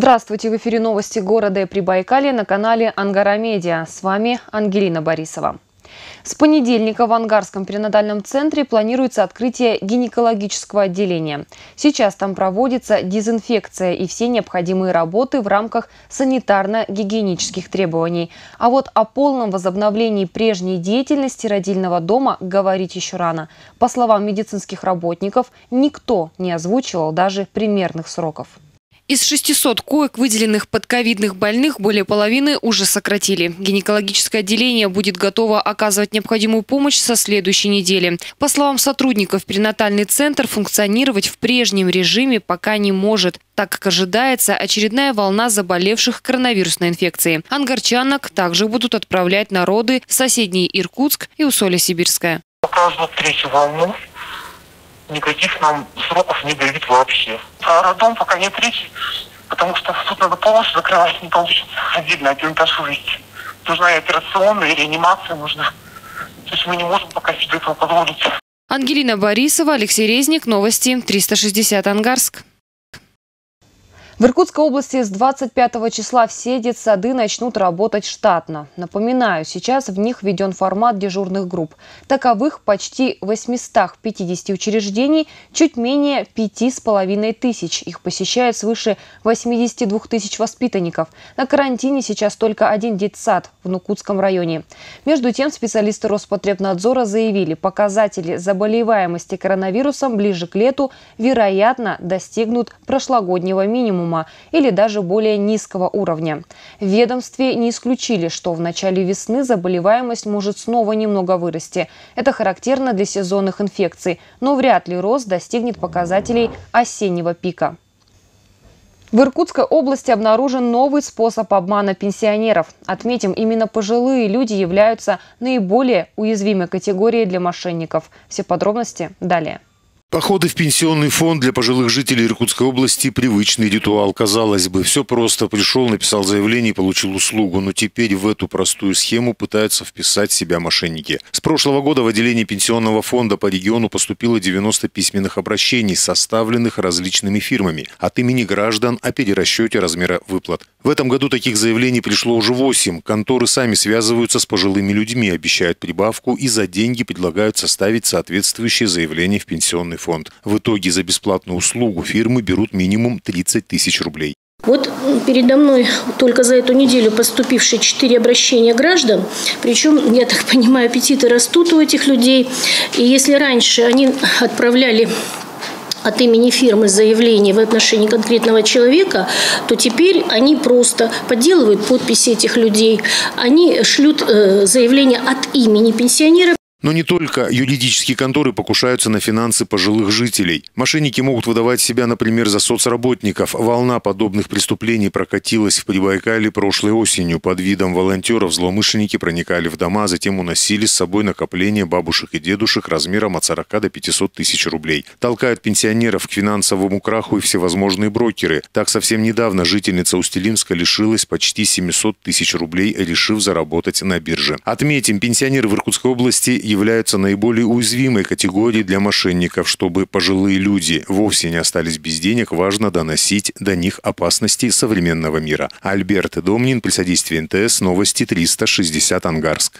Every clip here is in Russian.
Здравствуйте! В эфире новости города и Прибайкалья на канале Ангара Медиа. С вами Ангелина Борисова. С понедельника в Ангарском перинатальном центре планируется открытие гинекологического отделения. Сейчас там проводится дезинфекция и все необходимые работы в рамках санитарно-гигиенических требований. А вот о полном возобновлении прежней деятельности родильного дома говорить еще рано. По словам медицинских работников, никто не озвучивал даже примерных сроков. Из 600 коек, выделенных под ковидных больных, более половины уже сократили. Гинекологическое отделение будет готово оказывать необходимую помощь со следующей недели. По словам сотрудников, перинатальный центр функционировать в прежнем режиме пока не может, так как ожидается очередная волна заболевших коронавирусной инфекцией. Ангарчанок также будут отправлять на роды в соседний Иркутск и Усолье-Сибирское. Пока ждут третью волну. Никаких нам сроков не дают вообще. А роддом пока не третий, потому что тут надо полностью закрывать, не получится отдельно от денташурить. Нужна и операционная, и реанимация нужна. То есть мы не можем пока себе этого позволить. Ангелина Борисова, Алексей Резник, новости 360 Ангарск. В Иркутской области с 25 числа все детсады начнут работать штатно. Напоминаю, сейчас в них введен формат дежурных групп. Таковых почти 850 учреждений, чуть менее 5500. Их посещает свыше 82 тысяч воспитанников. На карантине сейчас только один детсад в Нукутском районе. Между тем, специалисты Роспотребнадзора заявили, показатели заболеваемости коронавирусом ближе к лету, вероятно, достигнут прошлогоднего минимума или даже более низкого уровня. В ведомстве не исключили, что в начале весны заболеваемость может снова немного вырасти. Это характерно для сезонных инфекций, но вряд ли рост достигнет показателей осеннего пика. В Иркутской области обнаружен новый способ обмана пенсионеров. Отметим, именно пожилые люди являются наиболее уязвимой категорией для мошенников. Все подробности далее. Походы в пенсионный фонд для пожилых жителей Иркутской области – привычный ритуал. Казалось бы, все просто. Пришел, написал заявление и получил услугу. Но теперь в эту простую схему пытаются вписать себя мошенники. С прошлого года в отделение пенсионного фонда по региону поступило 90 письменных обращений, составленных различными фирмами от имени граждан о перерасчете размера выплат. В этом году таких заявлений пришло уже 8. Конторы сами связываются с пожилыми людьми, обещают прибавку и за деньги предлагают составить соответствующее заявление в пенсионный фонд. В итоге за бесплатную услугу фирмы берут минимум 30 тысяч рублей. Вот передо мной только за эту неделю поступившие 4 обращения граждан. Причем, я так понимаю, аппетиты растут у этих людей. И если раньше они отправляли от имени фирмы заявление в отношении конкретного человека, то теперь они просто подделывают подписи этих людей. Они шлют заявление от имени пенсионера. Но не только юридические конторы покушаются на финансы пожилых жителей. Мошенники могут выдавать себя, например, за соцработников. Волна подобных преступлений прокатилась в Прибайкалье прошлой осенью. Под видом волонтеров злоумышленники проникали в дома, затем уносили с собой накопления бабушек и дедушек размером от 40 до 500 тысяч рублей. Толкают пенсионеров к финансовому краху и всевозможные брокеры. Так, совсем недавно жительница Устилимска лишилась почти 700 тысяч рублей, решив заработать на бирже. Отметим, пенсионеры в Иркутской области являются наиболее уязвимой категорией для мошенников. Чтобы пожилые люди вовсе не остались без денег, важно доносить до них опасности современного мира. Альберт Домнин, при содействии НТС, новости 360 Ангарск.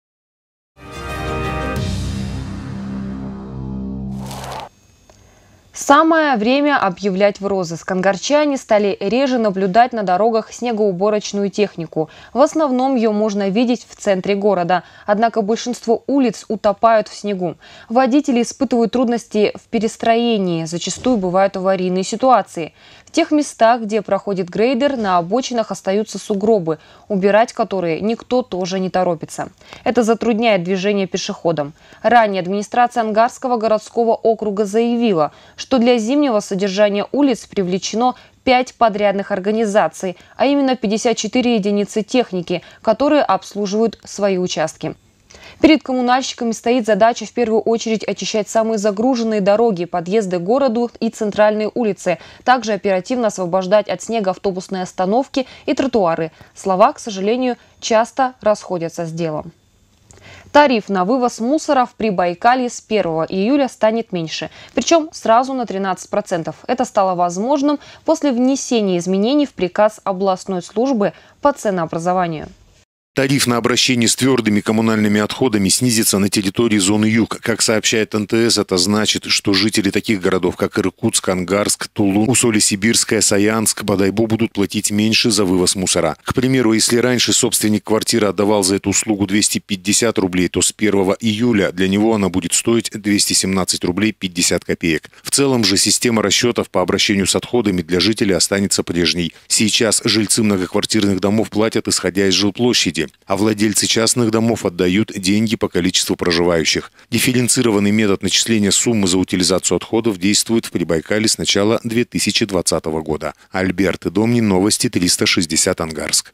Самое время объявлять в розыск. Ангарчане стали реже наблюдать на дорогах снегоуборочную технику. В основном ее можно видеть в центре города. Однако большинство улиц утопают в снегу. Водители испытывают трудности в перестроении. Зачастую бывают аварийные ситуации. В тех местах, где проходит грейдер, на обочинах остаются сугробы, убирать которые никто тоже не торопится. Это затрудняет движение пешеходам. Ранее администрация Ангарского городского округа заявила, что для зимнего содержания улиц привлечено 5 подрядных организаций, а именно 54 единицы техники, которые обслуживают свои участки. Перед коммунальщиками стоит задача в первую очередь очищать самые загруженные дороги, подъезды к городу и центральные улицы. Также оперативно освобождать от снега автобусные остановки и тротуары. Слова, к сожалению, часто расходятся с делом. Тариф на вывоз мусора в Прибайкалье с 1 июля станет меньше, причем сразу на 13%. Это стало возможным после внесения изменений в приказ областной службы по ценообразованию. Тариф на обращение с твердыми коммунальными отходами снизится на территории зоны Юг. Как сообщает НТС, это значит, что жители таких городов, как Иркутск, Ангарск, Тулун, Усолье-Сибирская, Саянск, Бодайбо будут платить меньше за вывоз мусора. К примеру, если раньше собственник квартиры отдавал за эту услугу 250 рублей, то с 1 июля для него она будет стоить 217 рублей 50 копеек. В целом же система расчетов по обращению с отходами для жителей останется прежней. Сейчас жильцы многоквартирных домов платят, исходя из жилплощади, а владельцы частных домов отдают деньги по количеству проживающих. Дифференцированный метод начисления суммы за утилизацию отходов действует в Прибайкалье с начала 2020 года. Альберт Домнин, новости 360 Ангарск.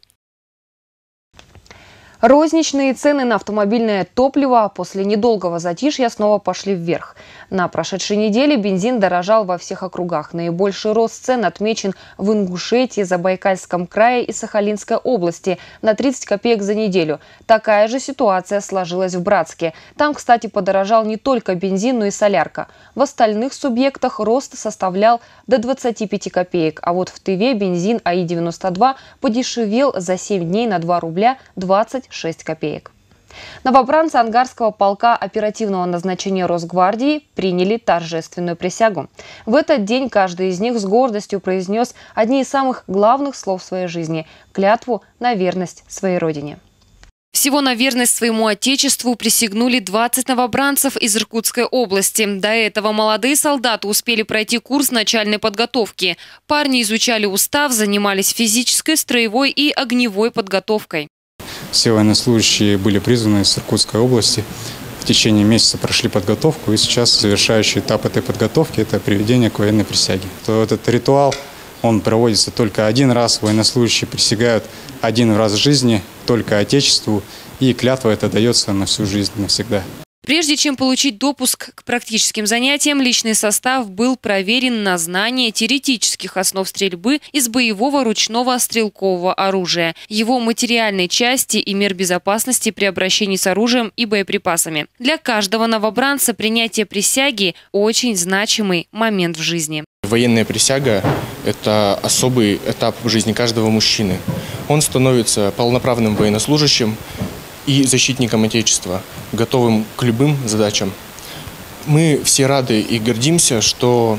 Розничные цены на автомобильное топливо после недолгого затишья снова пошли вверх. На прошедшей неделе бензин дорожал во всех округах. Наибольший рост цен отмечен в Ингушетии, Забайкальском крае и Сахалинской области на 30 копеек за неделю. Такая же ситуация сложилась в Братске. Там, кстати, подорожал не только бензин, но и солярка. В остальных субъектах рост составлял до 25 копеек. А вот в Тыве бензин АИ-92 подешевел за 7 дней на 2 рубля 26 копеек. Новобранцы Ангарского полка оперативного назначения Росгвардии приняли торжественную присягу. В этот день каждый из них с гордостью произнес одни из самых главных слов в своей жизни – клятву на верность своей родине. Всего на верность своему отечеству присягнули 20 новобранцев из Иркутской области. До этого молодые солдаты успели пройти курс начальной подготовки. Парни изучали устав, занимались физической, строевой и огневой подготовкой. Все военнослужащие были призваны из Иркутской области. В течение месяца прошли подготовку, и сейчас завершающий этап этой подготовки – это приведение к военной присяге. То этот ритуал, он проводится только один раз. Военнослужащие присягают один раз в жизни, только Отечеству, и клятва эта дается на всю жизнь, навсегда. Прежде чем получить допуск к практическим занятиям, личный состав был проверен на знание теоретических основ стрельбы из боевого ручного стрелкового оружия, его материальной части и мер безопасности при обращении с оружием и боеприпасами. Для каждого новобранца принятие присяги – очень значимый момент в жизни. Военная присяга – это особый этап в жизни каждого мужчины. Он становится полноправным военнослужащим и защитником Отечества, готовым к любым задачам. Мы все рады и гордимся, что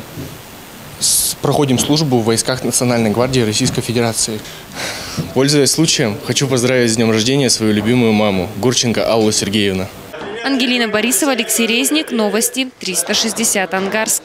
проходим службу в войсках Национальной гвардии Российской Федерации. Пользуясь случаем, хочу поздравить с днем рождения свою любимую маму, Гурченко Аллу Сергеевну. Ангелина Борисова, Алексей Резник, новости 360 Ангарск.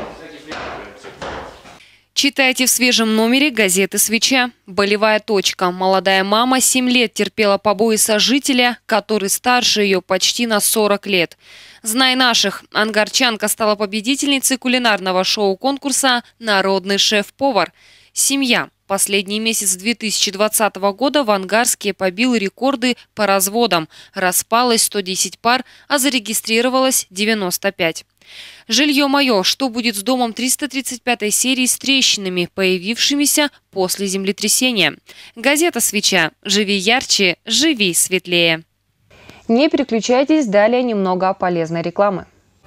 Читайте в свежем номере газеты «Свеча». Болевая точка. Молодая мама 7 лет терпела побои сожителя, который старше ее почти на 40 лет. «Знай наших». Ангарчанка стала победительницей кулинарного шоу-конкурса «Народный шеф-повар». Семья. Последний месяц 2020 года в Ангарске побил рекорды по разводам. Распалось 110 пар, а зарегистрировалось 95. «Жилье мое. Что будет с домом» 335 серии с трещинами, появившимися после землетрясения. Газета «Свеча». Живи ярче, живи светлее. Не переключайтесь, далее немного полезной рекламы.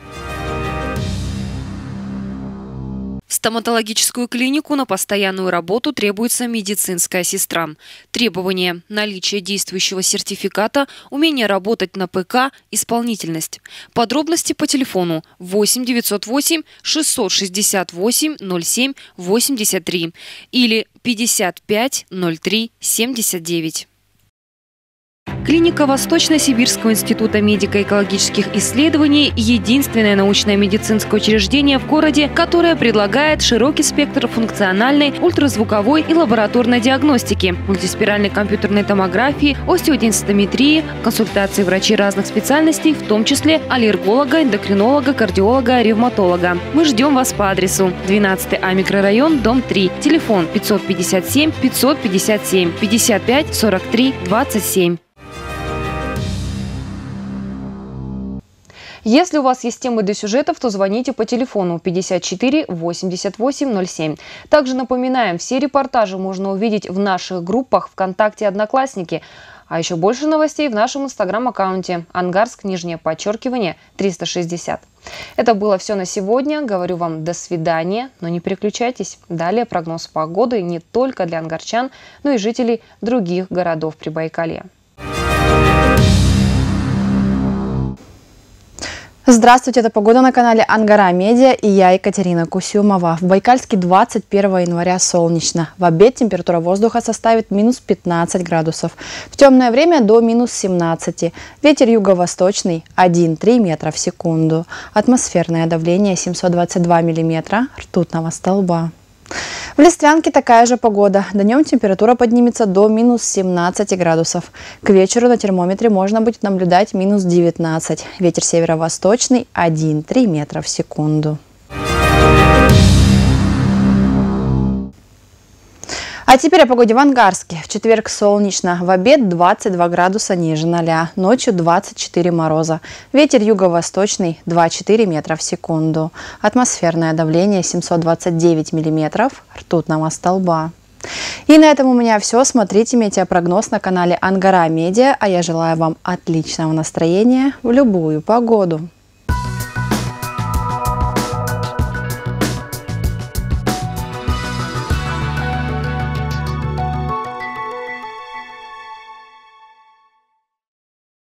В стоматологическую клинику на постоянную работу требуется медицинская сестра. Требования: наличие действующего сертификата, умение работать на ПК, исполнительность. Подробности по телефону 8 908 668 07 83 или 55 03 79. Клиника Восточно-Сибирского института медико-экологических исследований – единственное научное медицинское учреждение в городе, которое предлагает широкий спектр функциональной, ультразвуковой и лабораторной диагностики, мультиспиральной компьютерной томографии, остеоденситометрии, консультации врачей разных специальностей, в том числе аллерголога, эндокринолога, кардиолога, ревматолога. Мы ждем вас по адресу 12А микрорайон, дом 3, телефон 557 557 55 43 27. Если у вас есть темы для сюжетов, то звоните по телефону 54 88 07. Также напоминаем, все репортажи можно увидеть в наших группах ВКонтакте и Одноклассники. А еще больше новостей в нашем инстаграм-аккаунте Ангарск_360. Это было все на сегодня. Говорю вам до свидания, но не переключайтесь. Далее прогноз погоды не только для ангарчан, но и жителей других городов Прибайкалья. Здравствуйте, это погода на канале Ангара Медиа и я, Екатерина Кусюмова. В Байкальске 21 января солнечно. В обед температура воздуха составит минус 15 градусов. В темное время до минус 17. Ветер юго-восточный 1,3 метра в секунду. Атмосферное давление 722 миллиметра ртутного столба. В Листвянке такая же погода. Днем температура поднимется до минус 17 градусов. К вечеру на термометре можно будет наблюдать минус 19. Ветер северо-восточный 1,3 метра в секунду. А теперь о погоде в Ангарске. В четверг солнечно. В обед 22 градуса ниже 0. Ночью 24 мороза. Ветер юго-восточный 2,4 метра в секунду. Атмосферное давление 729 миллиметров ртутного столба. И на этом у меня все. Смотрите метеопрогноз на канале Ангара Медиа. А я желаю вам отличного настроения в любую погоду.